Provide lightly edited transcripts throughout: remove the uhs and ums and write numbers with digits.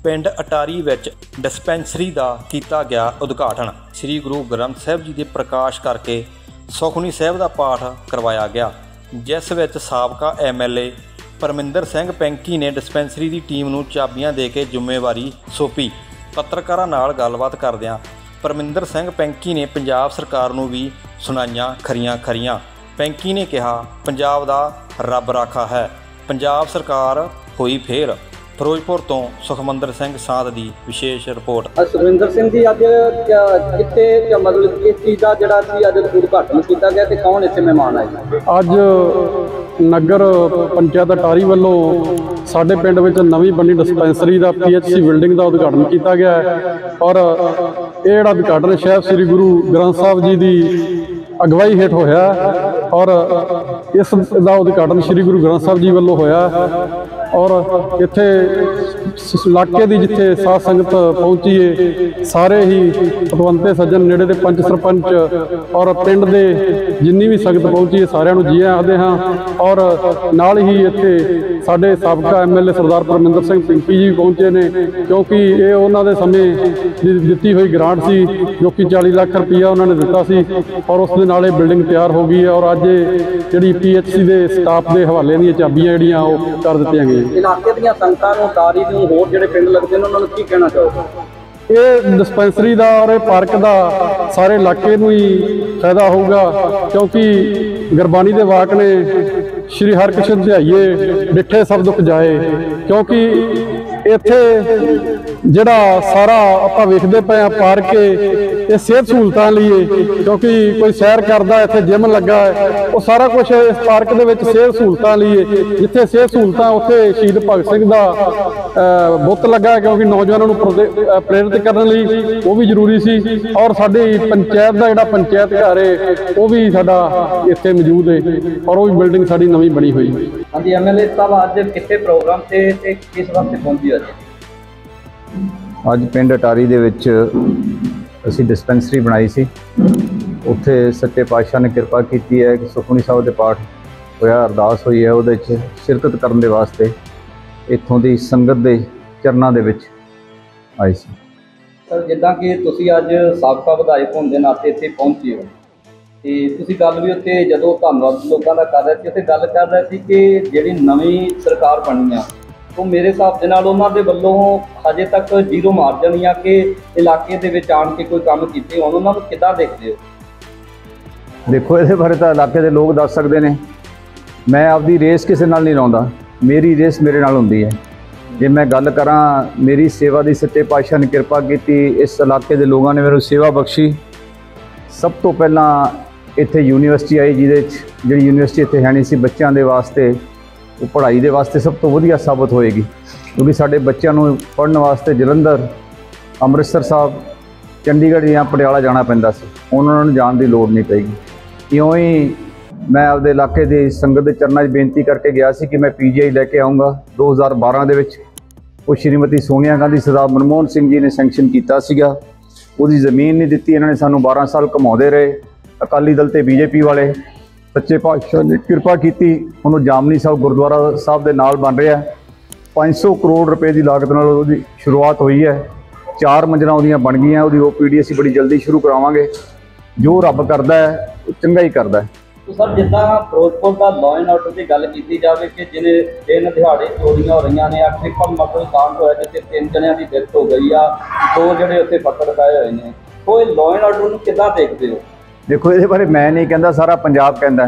ਪਿੰਡ ਅਟਾਰੀ ਵਿੱਚ ਡਿਸਪੈਂਸਰੀ ਦਾ ਕੀਤਾ ਗਿਆ ਉਦਘਾਟਨ। ਸ੍ਰੀ ਗੁਰੂ ਗ੍ਰੰਥ ਸਾਹਿਬ ਜੀ ਦੇ ਪ੍ਰਕਾਸ਼ ਕਰਕੇ ਸੁਖਮਨੀ ਸਾਹਿਬ ਦਾ ਪਾਠ ਕਰਵਾਇਆ ਗਿਆ, ਜਿਸ ਵਿੱਚ ਸਾਬਕਾ MLA ਪਰਮਿੰਦਰ ਸਿੰਘ ਪੈਂਕੀ ਨੇ ਡਿਸਪੈਂਸਰੀ ਦੀ ਟੀਮ ਨੂੰ ਚਾਬੀਆਂ ਦੇ ਕੇ ਜ਼ਿੰਮੇਵਾਰੀ ਸੌਂਪੀ। ਪੱਤਰਕਾਰਾਂ ਨਾਲ ਗੱਲਬਾਤ ਕਰਦਿਆਂ ਪਰਮਿੰਦਰ ਸਿੰਘ ਪੈਂਕੀ ਨੇ ਪੰਜਾਬ ਸਰਕਾਰ ਨੂੰ ਵੀ ਸੁਣਾਈਆਂ ਖਰੀਆਂ। ਪੈਂਕੀ ਨੇ ਕਿਹਾ, ਪੰਜਾਬ ਦਾ ਰੱਬ ਰਾਖਾ ਹੈ, ਪੰਜਾਬ ਸਰਕਾਰ ਹੋਈ ਫੇਲ। ਫਿਰੋਜ਼ਪੁਰ ਤੋਂ ਸੁਖਮੰਦਰ ਸਿੰਘ ਸਾਧ ਦੀ ਵਿਸ਼ੇਸ਼ ਰਿਪੋਰਟ। ਸੁਖਵਿੰਦਰ ਸਿੰਘ ਜੀ, ਅੱਜ ਕਿੱਥੇ ਮਤਲਬ ਇਸ ਚੀਜ਼ ਦਾ ਜਿਹੜਾ ਸੀ ਅੱਜ ਉਦਘਾਟਨ ਕੀਤਾ ਗਿਆ ਤੇ ਕੌਣ ਇੱਥੇ ਮਹਿਮਾਨ ਆਏ? ਅੱਜ ਨਗਰ ਪੰਚਾਇਤ ਅਟਾਰੀ ਵੱਲੋਂ ਸਾਡੇ ਪਿੰਡ ਵਿੱਚ ਨਵੀਂ ਬਣੀ ਡਿਸਪੈਂਸਰੀ ਦਾ PHC ਬਿਲਡਿੰਗ ਦਾ ਉਦਘਾਟਨ ਕੀਤਾ ਗਿਆ ਹੈ ਔਰ ਇਹ ਜਿਹੜਾ ਉਦਘਾਟਨ ਸਾਹਿਬ ਸ੍ਰੀ ਗੁਰੂ ਗ੍ਰੰਥ ਸਾਹਿਬ ਜੀ ਦੀ ਅਗਵਾਈ ਹੇਠ ਹੋਇਆ ਔਰ ਇਸ ਦਾ ਉਦਘਾਟਨ ਸ੍ਰੀ ਗੁਰੂ ਗ੍ਰੰਥ ਸਾਹਿਬ ਜੀ ਵੱਲੋਂ ਹੋਇਆ ਔਰ ਇੱਥੇ ਇਲਾਕੇ ਦੀ ਜਿੱਥੇ ਸਾਧ ਸੰਗਤ ਪਹੁੰਚੀ ਹੈ, ਸਾਰੇ ਹੀ ਪਤਵੰਤੇ ਸੱਜਣ, ਨੇੜੇ ਦੇ ਪੰਚ ਸਰਪੰਚ ਔਰ ਪਿੰਡ ਦੇ ਜਿੰਨੀ ਵੀ ਸੰਗਤ ਪਹੁੰਚੀ ਹੈ, ਸਾਰਿਆਂ ਨੂੰ ਜੀ ਆਖਦੇ ਹਾਂ। ਔਰ ਨਾਲ ਹੀ ਇੱਥੇ ਸਾਡੇ ਸਾਬਕਾ MLA ਸਰਦਾਰ ਪਰਮਿੰਦਰ ਸਿੰਘ ਪੈਂਕੀ ਜੀ ਪਹੁੰਚੇ ਨੇ, ਕਿਉਂਕਿ ਇਹ ਉਹਨਾਂ ਦੇ ਸਮੇਂ ਦੀ ਦਿੱਤੀ ਹੋਈ ਗ੍ਰਾਂਟ ਸੀ ਜੋ ਕਿ 40 ਲੱਖ ਰੁਪਈਆ ਉਹਨਾਂ ਨੇ ਦਿੱਤਾ ਸੀ ਔਰ ਉਸ ਦੇ ਨਾਲ ਇਹ ਬਿਲਡਿੰਗ ਤਿਆਰ ਹੋ ਗਈ ਹੈ ਔਰ ਅੱਜ ਜਿਹੜੀ PHC ਦੇ ਸਟਾਫ ਦੇ ਹਵਾਲੇ ਦੀਆਂ ਚਾਬੀਆਂ ਜਿਹੜੀਆਂ ਉਹ ਕਰ ਦਿੱਤੀਆਂ ਗਈਆਂ। ਇਲਾਕੇ ਦੀਆਂ ਸੰਗਤਾਂ ਨੂੰ, ਅਟਾਰੀ ਨੂੰ, ਹੋਰ ਜਿਹੜੇ ਪਿੰਡ ਲੱਗਦੇ ਨੇ ਉਹਨਾਂ ਨੂੰ ਕੀ ਕਹਿਣਾ ਚਾਹੋਗੇ? ਇਹ ਡਿਸਪੈਂਸਰੀ ਦਾ ਔਰ ਇਹ ਪਾਰਕ ਦਾ ਸਾਰੇ ਇਲਾਕੇ ਨੂੰ ਹੀ ਫਾਇਦਾ ਹੋਊਗਾ, ਕਿਉਂਕਿ ਗੁਰਬਾਣੀ ਦੇ ਵਾਕ ਨੇ ਸ਼੍ਰੀ ਹਰਿਕ੍ਰਿਸ਼ਨ ਧਿਆਈਏ ਡਿੱਠੇ ਸਭ ਦੁੱਖ ਜਾਏ, ਕਿਉਂਕਿ ਇੱਥੇ ਜਿਹੜਾ ਸਾਰਾ ਆਪਾਂ ਵੇਖਦੇ ਪਏ ਆ ਪਾਰਕ ਇਹ ਸਿਹਤ ਸਹੂਲਤਾਂ ਲਈ, ਕਿਉਂਕਿ ਕੋਈ ਸੈਰ ਕਰਦਾ, ਇੱਥੇ ਜਿਮ ਲੱਗਾ ਹੈ, ਉਹ ਸਾਰਾ ਕੁਝ ਇਸ ਪਾਰਕ ਦੇ ਵਿੱਚ ਸਿਹਤ ਸਹੂਲਤਾਂ ਲਈ। ਜਿੱਥੇ ਸਿਹਤ ਸਹੂਲਤਾਂ ਉੱਥੇ ਸ਼ਹੀਦ ਭਗਤ ਸਿੰਘ ਦਾ ਬੁੱਤ ਲੱਗਾ, ਕਿਉਂਕਿ ਨੌਜਵਾਨਾਂ ਨੂੰ ਪ੍ਰੇਰਿਤ ਕਰਨ ਲਈ ਉਹ ਵੀ ਜ਼ਰੂਰੀ ਸੀ। ਔਰ ਸਾਡੀ ਪੰਚਾਇਤ ਦਾ ਜਿਹੜਾ ਪੰਚਾਇਤ ਘਰ ਹੈ ਉਹ ਵੀ ਸਾਡਾ ਇੱਥੇ ਮੌਜੂਦ ਹੈ ਔਰ ਉਹ ਵੀ ਬਿਲਡਿੰਗ ਸਾਡੀ ਨਵੀਂ ਬਣੀ ਹੋਈ ਹੈ। ਹਾਂਜੀ, MLA ਸਾਹਿਬ ਅੱਜ ਕਿੱਥੇ ਪ੍ਰੋਗਰਾਮ ਤੇ ਕਿਸ ਵਾਸਤੇ ਪਹੁੰਚੇ? ਅੱਜ ਪਿੰਡ ਅਟਾਰੀ ਦੇ ਵਿੱਚ ਅਸੀਂ ਡਿਸਪੈਂਸਰੀ ਬਣਾਈ ਸੀ। ਉੱਥੇ ਸੱਚੇ ਪਾਤਸ਼ਾਹ ਨੇ ਕਿਰਪਾ ਕੀਤੀ ਹੈ ਕਿ ਸੁਖਮਨੀ ਸਾਹਿਬ ਦੇ ਪਾਠ ਹੋਇਆ, ਅਰਦਾਸ ਹੋਈ ਹੈ, ਉਹਦੇ ਵਿੱਚ ਸ਼ਿਰਕਤ ਕਰਨ ਦੇ ਵਾਸਤੇ ਇੱਥੋਂ ਦੀ ਸੰਗਤ ਦੇ ਚਰਨਾਂ ਦੇ ਵਿੱਚ ਆਏ ਸੀ। ਸਰ, ਜਿੱਦਾਂ ਕਿ ਤੁਸੀਂ ਅੱਜ ਸਾਬਕਾ ਵਿਧਾਇਕ ਹੋਣ ਦੇ ਨਾਤੇ ਇੱਥੇ ਪਹੁੰਚੇ ਹੋ ਤੇ ਤੁਸੀਂ ਗੱਲ ਵੀ ਉੱਥੇ ਜਦੋਂ ਧੰਨਵਾਦ ਲੋਕਾਂ ਦਾ ਕਰ ਰਹੇ ਸੀ, ਉੱਥੇ ਗੱਲ ਕਰ ਰਹੇ ਸੀ ਕਿ ਜਿਹੜੀ ਨਵੀਂ ਸਰਕਾਰ ਬਣੀ ਆ ਉਹ ਮੇਰੇ ਹਿਸਾਬ ਦੇ ਨਾਲ ਉਹਨਾਂ ਦੇ ਵੱਲੋਂ ਹਜੇ ਤੱਕ 0 ਮਾਰਜਨ ਜਾਂ ਕਿ ਇਲਾਕੇ ਦੇ ਵਿੱਚ ਆਣ ਕੇ ਕੋਈ ਕੰਮ ਕੀਤੇ ਹੋਣ, ਉਹਨਾਂ ਨੂੰ ਕਿੱਦਾਂ ਦੇਖਦੇ ਹੋ? ਦੇਖੋ, ਇਹਦੇ ਬਾਰੇ ਤਾਂ ਇਲਾਕੇ ਦੇ ਲੋਕ ਦੱਸ ਸਕਦੇ ਨੇ। ਮੈਂ ਆਪਦੀ ਰੇਸ ਕਿਸੇ ਨਾਲ ਨਹੀਂ ਲਾਉਂਦਾ, ਮੇਰੀ ਰੇਸ ਮੇਰੇ ਨਾਲ ਹੁੰਦੀ ਹੈ। ਜੇ ਮੈਂ ਗੱਲ ਕਰਾਂ, ਮੇਰੀ ਸੇਵਾ ਦੀ ਸੱਚੇ ਪਾਤਸ਼ਾਹ ਨੇ ਕਿਰਪਾ ਕੀਤੀ, ਇਸ ਇਲਾਕੇ ਦੇ ਲੋਕਾਂ ਨੇ ਮੈਨੂੰ ਸੇਵਾ ਬਖਸ਼ੀ। ਸਭ ਤੋਂ ਪਹਿਲਾਂ ਇੱਥੇ ਯੂਨੀਵਰਸਿਟੀ ਆਈ, ਜਿਹਦੇ 'ਚ ਜਿਹੜੀ ਯੂਨੀਵਰਸਿਟੀ ਇੱਥੇ ਹੈ ਨਹੀਂ ਸੀ ਬੱਚਿਆਂ ਦੇ ਵਾਸਤੇ, ਉਹ ਪੜ੍ਹਾਈ ਦੇ ਵਾਸਤੇ ਸਭ ਤੋਂ ਵਧੀਆ ਸਾਬਤ ਹੋਏਗੀ, ਕਿਉਂਕਿ ਸਾਡੇ ਬੱਚਿਆਂ ਨੂੰ ਪੜ੍ਹਨ ਵਾਸਤੇ ਜਲੰਧਰ, ਅੰਮ੍ਰਿਤਸਰ ਸਾਹਿਬ, ਚੰਡੀਗੜ੍ਹ ਜਾਂ ਪਟਿਆਲਾ ਜਾਣਾ ਪੈਂਦਾ ਸੀ। ਉਹਨਾਂ ਨੂੰ ਜਾਣ ਦੀ ਲੋੜ ਨਹੀਂ ਪਏਗੀ। ਇਉਂ ਹੀ ਮੈਂ ਆਪਦੇ ਇਲਾਕੇ ਦੀ ਸੰਗਤ ਦੇ ਚਰਨਾਂ 'ਚ ਬੇਨਤੀ ਕਰਕੇ ਗਿਆ ਸੀ ਕਿ ਮੈਂ PGI ਲੈ ਕੇ ਆਊਂਗਾ 2012 ਦੇ ਵਿੱਚ। ਉਹ ਸ਼੍ਰੀਮਤੀ ਸੋਨੀਆ ਗਾਂਧੀ, ਸਰਦਾਰ ਮਨਮੋਹਨ ਸਿੰਘ ਜੀ ਨੇ ਸੈਂਕਸ਼ਨ ਕੀਤਾ ਸੀਗਾ। ਉਹਦੀ ਜ਼ਮੀਨ ਨਹੀਂ ਦਿੱਤੀ, ਇਹਨਾਂ ਨੇ ਸਾਨੂੰ 12 ਸਾਲ ਘੁਮਾਉਂਦੇ ਰਹੇ, ਅਕਾਲੀ ਦਲ ਤੇ BJP ਵਾਲੇ। ਸੱਚੇ ਪਾਤਸ਼ਾਹ ਨੇ ਕਿਰਪਾ ਕੀਤੀ, ਉਹਨੂੰ ਜਾਮਨੀ ਸਾਹਿਬ ਗੁਰਦੁਆਰਾ ਸਾਹਿਬ ਦੇ ਨਾਲ ਬਣ ਰਿਹਾ। 500 ਕਰੋੜ ਰੁਪਏ ਦੀ ਲਾਗਤ ਨਾਲ ਉਹਦੀ ਸ਼ੁਰੂਆਤ ਹੋਈ ਹੈ। 4 ਮੰਜ਼ਿਲਾਂ ਉਹਦੀਆਂ ਬਣ ਗਈਆਂ। ਉਹਦੀ OPD ਅਸੀਂ ਬੜੀ ਜਲਦੀ ਸ਼ੁਰੂ ਕਰਾਵਾਂਗੇ। ਜੋ ਰੱਬ ਕਰਦਾ ਹੈ ਉਹ ਚੰਗਾ ਹੀ ਕਰਦਾ ਹੈ। ਸਰ, ਜਿੱਦਾਂ ਫਿਰੋਜ਼ਪੁਰ ਦਾ ਲਾਅ ਐਂਡ ਆਰਡਰ ਦੀ ਗੱਲ ਕੀਤੀ ਜਾਵੇ ਕਿ ਜਿਹਨੇ ਦਿਨ ਦਿਹਾੜੇ ਚੋਰੀਆਂ ਹੋ ਰਹੀਆਂ ਨੇ, ਟ੍ਰਿਪਲ ਮਰਡਰ ਕਾਂਡ ਹੋਇਆ ਜਿੱਥੇ 3 ਜਣਿਆਂ ਦੀ ਡੈਥ ਹੋ ਗਈ ਆ, 2 ਜਿਹੜੇ ਉੱਥੇ ਪੱਤਰ ਲਗਾਏ ਹੋਏ ਨੇ, ਉਹ ਇਹ ਲਾਅ ਐਂਡ ਆਰਡਰ ਨੂੰ ਕਿੱਦਾਂ ਦੇਖਦੇ ਹੋ? ਦੇਖੋ, ਇਹਦੇ ਬਾਰੇ ਮੈਂ ਨਹੀਂ ਕਹਿੰਦਾ, ਸਾਰਾ ਪੰਜਾਬ ਕਹਿੰਦਾ।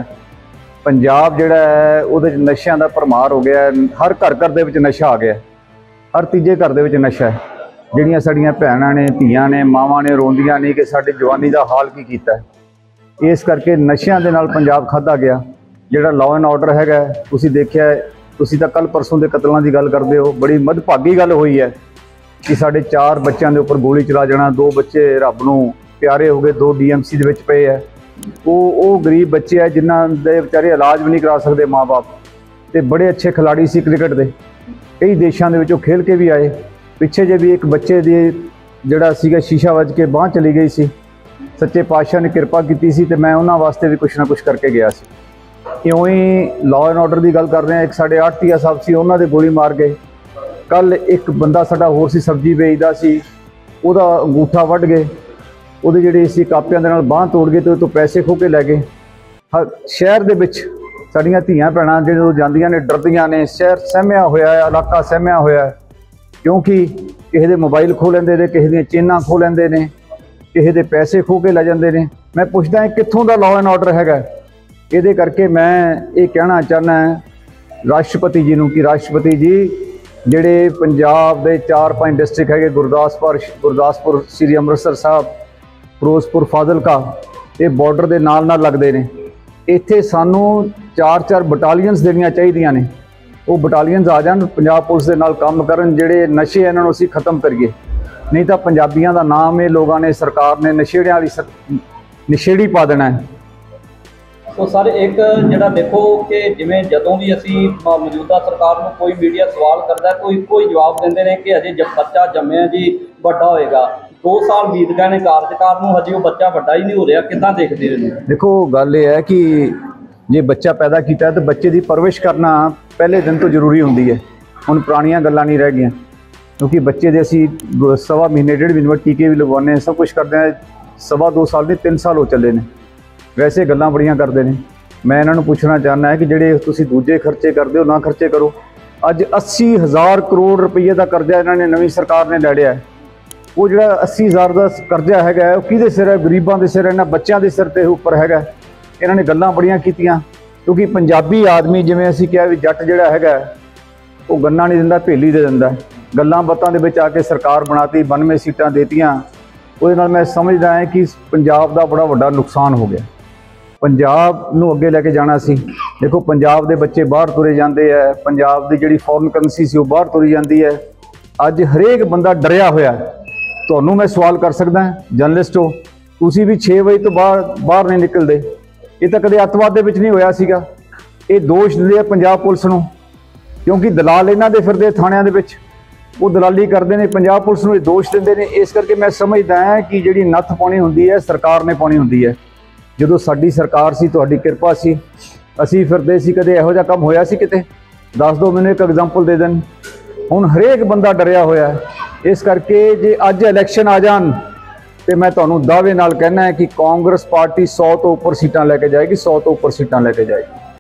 ਪੰਜਾਬ ਜਿਹੜਾ ਹੈ ਉਹਦੇ 'ਚ ਨਸ਼ਿਆਂ ਦਾ ਭਰਮਾਰ ਹੋ ਗਿਆ। ਹਰ ਘਰ ਦੇ ਵਿੱਚ ਨਸ਼ਾ ਆ ਗਿਆ, ਹਰ ਤੀਜੇ ਘਰ ਦੇ ਵਿੱਚ ਨਸ਼ਾ ਹੈ। ਜਿਹੜੀਆਂ ਸਾਡੀਆਂ ਭੈਣਾਂ ਨੇ, ਧੀਆਂ ਨੇ, ਮਾਵਾਂ ਨੇ ਰੋਂਦੀਆਂ ਨਹੀਂ ਕਿ ਸਾਡੀ ਜਵਾਨੀ ਦਾ ਹਾਲ ਕੀ ਕੀਤਾ। ਇਸ ਕਰਕੇ ਨਸ਼ਿਆਂ ਦੇ ਨਾਲ ਪੰਜਾਬ ਖਾਧਾ ਗਿਆ। ਜਿਹੜਾ ਲਾਅ ਐਂਡ ਆਰਡਰ ਹੈਗਾ, ਤੁਸੀਂ ਦੇਖਿਆ, ਤੁਸੀਂ ਤਾਂ ਕੱਲ੍ਹ ਪਰਸੋਂ ਦੇ ਕਤਲਾਂ ਦੀ ਗੱਲ ਕਰਦੇ ਹੋ। ਬੜੀ ਮੰਦਭਾਗੀ ਗੱਲ ਹੋਈ ਹੈ ਕਿ ਸਾਡੇ 4 ਬੱਚਿਆਂ ਦੇ ਉੱਪਰ ਗੋਲੀ ਚਲਾ ਜਾਣਾ। 2 ਬੱਚੇ ਰੱਬ ਨੂੰ ਪਿਆਰੇ ਹੋ ਗਏ, 2 DMC ਦੇ ਵਿੱਚ ਪਏ ਹੈ। ਉਹ ਗਰੀਬ ਬੱਚੇ ਹੈ ਜਿਨ੍ਹਾਂ ਦੇ ਵਿਚਾਰੇ ਇਲਾਜ ਵੀ ਨਹੀਂ ਕਰਾ ਸਕਦੇ ਮਾਂ-ਬਾਪ, ਤੇ ਬੜੇ ਅੱਛੇ ਖਿਲਾੜੀ ਸੀ ਕ੍ਰਿਕਟ ਦੇ, ਕਈ ਦੇਸ਼ਾਂ ਦੇ ਵਿੱਚ ਉਹ ਖੇਲ ਕੇ ਵੀ ਆਏ। ਪਿੱਛੇ ਜੇ ਵੀ ਇੱਕ ਬੱਚੇ ਦੀ ਜਿਹੜਾ ਸੀਗਾ ਸ਼ੀਸ਼ਾ ਵੱਜ ਕੇ ਬਾਂਹ ਚਲੀ ਗਈ ਸੀ। ਸੱਚੇ ਪਾਤਸ਼ਾਹ ਨੇ ਕਿਰਪਾ ਕੀਤੀ ਸੀ ਤੇ ਮੈਂ ਉਹਨਾਂ ਵਾਸਤੇ ਵੀ ਕੁਛ ਨਾ ਕੁਛ ਕਰਕੇ ਗਿਆ ਸੀ। ਇਉਂ ਹੀ ਲਾਅ ਐਂਡ ਆਰਡਰ ਦੀ ਗੱਲ ਕਰ ਰਹੇ ਹਾਂ, ਇੱਕ ਸਾਡੇ ਆੜਤੀਆ ਸਾਹਿਬ ਸੀ, ਉਹਨਾਂ ਦੇ ਗੋਲੀ ਮਾਰ ਗਏ। ਕੱਲ ਇੱਕ ਬੰਦਾ ਸਾਡਾ ਹੋਰ ਸੀ, ਸਬਜ਼ੀ ਵੇਚਦਾ ਸੀ, ਉਹਦਾ ਅੰਗੂਠਾ ਵੱਢ ਗਏ, ਉਹਦੇ ਜਿਹੜੇ ਸੀ ਕਾਪਿਆਂ ਦੇ ਨਾਲ ਬਾਂਹ ਤੋੜ ਗਏ ਤੇ ਉਹ ਤੋਂ ਪੈਸੇ ਖੋਹ ਕੇ ਲੈ ਗਏ। ਸ਼ਹਿਰ ਦੇ ਵਿੱਚ ਸਾਡੀਆਂ ਧੀਆਂ ਭੈਣਾਂ ਜਦੋਂ ਜਾਂਦੀਆਂ ਨੇ ਡਰਦੀਆਂ ਨੇ। ਸ਼ਹਿਰ ਸਹਿਮਿਆ ਹੋਇਆ ਹੈ, ਇਲਾਕਾ ਸਹਿਮਿਆ ਹੋਇਆ ਹੈ, ਕਿਉਂਕਿ ਕਿਸੇ ਦੇ ਮੋਬਾਈਲ ਖੋਹ ਲੈਂਦੇ ਨੇ, ਕਿਸੇ ਦੀਆਂ ਚੇਨਾਂ ਖੋਹ ਲੈਂਦੇ ਨੇ, ਕਿਸੇ ਦੇ ਪੈਸੇ ਖੋਹ ਕੇ ਲੈ ਜਾਂਦੇ ਨੇ। ਮੈਂ ਪੁੱਛਦਾ ਹਾਂ ਕਿੱਥੋਂ ਦਾ ਲਾਅ ਐਂਡ ਆਰਡਰ ਹੈਗਾ? ਇਹਦੇ ਕਰਕੇ ਮੈਂ ਇਹ ਕਹਿਣਾ ਚਾਹੁੰਦਾ ਰਾਸ਼ਟਰਪਤੀ ਜੀ ਨੂੰ ਕਿ ਰਾਸ਼ਟਰਪਤੀ ਜੀ, ਜਿਹੜੇ ਪੰਜਾਬ ਦੇ 4-5 ਡਿਸਟ੍ਰਿਕਟ ਹੈਗੇ, ਗੁਰਦਾਸਪੁਰ, ਸ੍ਰੀ ਅੰਮ੍ਰਿਤਸਰ ਸਾਹਿਬ, ਫਿਰੋਜ਼ਪੁਰ, ਫਾਜ਼ਿਲਕਾ, ਇਹ ਬਾਰਡਰ ਦੇ ਨਾਲ ਲੱਗਦੇ ਨੇ। ਇੱਥੇ ਸਾਨੂੰ 4-4 ਬਟਾਲੀਅਨਸ ਦੇਣੀਆਂ ਚਾਹੀਦੀਆਂ ਨੇ। ਉਹ ਬਟਾਲੀਅਨਸ ਆ ਜਾਣ, ਪੰਜਾਬ ਪੁਲਿਸ ਦੇ ਨਾਲ ਕੰਮ ਕਰਨ, ਜਿਹੜੇ ਨਸ਼ੇ ਇਹਨਾਂ ਨੂੰ ਅਸੀਂ ਖਤਮ ਕਰੀਏ। ਨਹੀਂ ਤਾਂ ਪੰਜਾਬੀਆਂ ਦਾ ਨਾਮ ਇਹ ਲੋਕਾਂ ਨੇ, ਸਰਕਾਰ ਨੇ ਨਸ਼ੇੜਿਆਂ ਵਾਲੀ ਨਸ਼ੇੜੀ ਪਾ ਦੇਣਾ ਹੈ। ਸੋ ਸਰ, ਇੱਕ ਜਿਹੜਾ ਦੇਖੋ ਕਿ ਜਿਵੇਂ ਜਦੋਂ ਵੀ ਅਸੀਂ ਮੌਜੂਦਾ ਸਰਕਾਰ ਨੂੰ ਕੋਈ ਮੀਡੀਆ ਸਵਾਲ ਕਰਦਾ, ਕੋਈ ਜਵਾਬ ਦਿੰਦੇ ਨੇ ਕਿ ਅਜੇ ਬੱਚਾ ਜੰਮਿਆ ਜੀ, ਵੱਡਾ ਹੋਏਗਾ। 2 ਸਾਲ ਬੀਤ ਗਏ ਨੇ ਕਾਰਜਕਾਲ ਨੂੰ, ਹਜੇ ਉਹ ਬੱਚਾ ਵੱਡਾ ਹੀ ਨਹੀਂ ਹੋ ਰਿਹਾ। ਕਿੱਦਾਂ ਦੇਖਦੇ ਹੋ? ਦੇਖੋ, ਗੱਲ ਇਹ ਹੈ ਕਿ ਜੇ ਬੱਚਾ ਪੈਦਾ ਕੀਤਾ ਤਾਂ ਬੱਚੇ ਦੀ ਪਰਵਰਿਸ਼ ਕਰਨਾ ਪਹਿਲੇ ਦਿਨ ਤੋਂ ਜ਼ਰੂਰੀ ਹੁੰਦੀ ਹੈ। ਹੁਣ ਪੁਰਾਣੀਆਂ ਗੱਲਾਂ ਨਹੀਂ ਰਹਿ ਗਈਆਂ, ਕਿਉਂਕਿ ਬੱਚੇ ਦੇ ਅਸੀਂ 1.25 ਮਹੀਨੇ 1.5 ਮਹੀਨੇ ਬਾਅਦ ਟੀਕੇ ਵੀ ਲਗਵਾਉਂਦੇ ਹਾਂ, ਸਭ ਕੁਛ ਕਰਦੇ ਹਾਂ। 2.25 ਸਾਲ ਦੇ 3 ਸਾਲ ਹੋ ਚੱਲੇ ਨੇ। ਵੈਸੇ ਗੱਲਾਂ ਬੜੀਆਂ ਕਰਦੇ ਨੇ। ਮੈਂ ਇਹਨਾਂ ਨੂੰ ਪੁੱਛਣਾ ਚਾਹੁੰਦਾ ਹੈ ਕਿ ਜਿਹੜੇ ਤੁਸੀਂ ਦੂਜੇ ਖਰਚੇ ਕਰਦੇ ਹੋ, ਨਾ ਖਰਚੇ ਕਰੋ। ਅੱਜ 80,000 ਕਰੋੜ ਰੁਪਏ ਦਾ ਕਰਜ਼ਾ ਇਹਨਾਂ ਨੇ, ਨਵੀਂ ਸਰਕਾਰ ਨੇ ਲੈ ਲਿਆ ਹੈ। ਉਹ ਜਿਹੜਾ 80,000 ਦਾ ਕਰਜ਼ਾ ਹੈਗਾ, ਉਹ ਕਿਹਦੇ ਸਿਰ ਹੈ? ਗਰੀਬਾਂ ਦੇ ਸਿਰ, ਇਹਨਾਂ ਬੱਚਿਆਂ ਦੇ ਸਿਰ ਤੇ ਉੱਪਰ ਹੈਗਾ। ਇਹਨਾਂ ਨੇ ਗੱਲਾਂ ਬੜੀਆਂ ਕੀਤੀਆਂ, ਕਿਉਂਕਿ ਪੰਜਾਬੀ ਆਦਮੀ, ਜਿਵੇਂ ਅਸੀਂ ਕਿਹਾ ਵੀ ਜੱਟ ਜਿਹੜਾ ਹੈਗਾ ਉਹ ਗੰਨਾ ਨਹੀਂ ਦਿੰਦਾ, ਭੇਲੀ ਦੇ ਦਿੰਦਾ। ਗੱਲਾਂ ਬਾਤਾਂ ਦੇ ਵਿੱਚ ਆ ਕੇ ਸਰਕਾਰ ਬਣਾਤੀ, 92 ਸੀਟਾਂ ਦੇਤੀਆਂ। ਉਹਦੇ ਨਾਲ ਮੈਂ ਸਮਝਦਾ ਹਾਂ ਕਿ ਪੰਜਾਬ ਦਾ ਬੜਾ ਵੱਡਾ ਨੁਕਸਾਨ ਹੋ ਗਿਆ। ਪੰਜਾਬ ਨੂੰ ਅੱਗੇ ਲੈ ਕੇ ਜਾਣਾ ਸੀ। ਦੇਖੋ, ਪੰਜਾਬ ਦੇ ਬੱਚੇ ਬਾਹਰ ਤੁਰੇ ਜਾਂਦੇ ਹੈ, ਪੰਜਾਬ ਦੀ ਜਿਹੜੀ ਫੋਰਨ ਕਰੰਸੀ ਸੀ ਉਹ ਬਾਹਰ ਤੁਰੀ ਜਾਂਦੀ ਹੈ। ਅੱਜ ਹਰੇਕ ਬੰਦਾ ਡਰਿਆ ਹੋਇਆ। ਤੁਹਾਨੂੰ ਮੈਂ ਸਵਾਲ ਕਰ ਸਕਦਾ, ਜਰਨਲਿਸਟ ਹੋ ਤੁਸੀਂ, ਵੀ 6 ਵਜੇ ਤੋਂ ਬਾਹਰ ਨਹੀਂ ਨਿਕਲਦੇ। ਇਹ ਤਾਂ ਕਦੇ ਅੱਤਵਾਦ ਦੇ ਵਿੱਚ ਨਹੀਂ ਹੋਇਆ ਸੀਗਾ। ਇਹ ਦੋਸ਼ ਦਿੰਦੇ ਆ ਪੰਜਾਬ ਪੁਲਿਸ ਨੂੰ, ਕਿਉਂਕਿ ਦਲਾਲ ਇਹਨਾਂ ਦੇ ਫਿਰਦੇ ਥਾਣਿਆਂ ਦੇ ਵਿੱਚ, ਉਹ ਦਲਾਲੀ ਕਰਦੇ ਨੇ, ਪੰਜਾਬ ਪੁਲਿਸ ਨੂੰ ਇਹ ਦੋਸ਼ ਦਿੰਦੇ ਨੇ। ਇਸ ਕਰਕੇ ਮੈਂ ਸਮਝਦਾ ਹਾਂ ਕਿ ਜਿਹੜੀ ਨੱਥ ਪਾਉਣੀ ਹੁੰਦੀ ਹੈ ਸਰਕਾਰ ਨੇ ਪਾਉਣੀ ਹੁੰਦੀ ਹੈ। ਜਦੋਂ ਸਾਡੀ ਸਰਕਾਰ ਸੀ, ਤੁਹਾਡੀ ਕਿਰਪਾ ਸੀ, ਅਸੀਂ ਫਿਰਦੇ ਸੀ, ਕਦੇ ਇਹੋ ਜਿਹਾ ਕੰਮ ਹੋਇਆ ਸੀ ਕਿਤੇ? ਦੱਸ ਦਿਓ ਮੈਨੂੰ, ਇੱਕ ਐਗਜ਼ਾਮਪਲ ਦੇ ਦੇਣ। ਹੁਣ ਹਰੇਕ ਬੰਦਾ ਡਰਿਆ ਹੋਇਆ ਹੈ। ਇਸ ਕਰਕੇ ਜੇ ਅੱਜ ਇਲੈਕਸ਼ਨ ਆ ਜਾਣ ਤੇ ਮੈਂ ਤੁਹਾਨੂੰ ਦਾਅਵੇ ਨਾਲ ਕਹਿਣਾ ਹੈ ਕਿ ਕਾਂਗਰਸ ਪਾਰਟੀ 100 ਤੋਂ ਉੱਪਰ ਸੀਟਾਂ ਲੈ ਕੇ ਜਾਏਗੀ, 100 ਤੋਂ ਉੱਪਰ ਸੀਟਾਂ ਲੈ ਕੇ ਜਾਏਗੀ।